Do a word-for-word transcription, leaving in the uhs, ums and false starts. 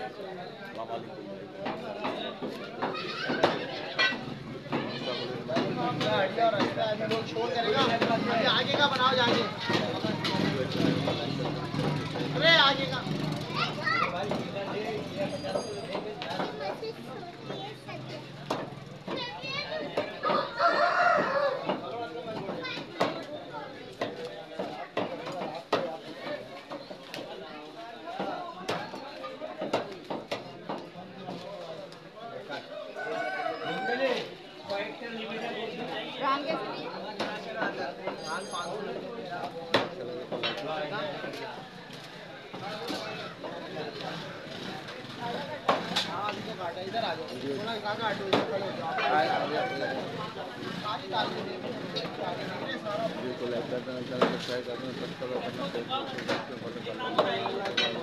शोर करेगा, आगे का बनाओ जाके, अरे आगे का इधर आ जाओ, थोड़ा काका हटो, इधर खड़े हो जाओ। सारी डाल दो बिल्कुल ऐसा करना चाहिए, करना सकता है, करना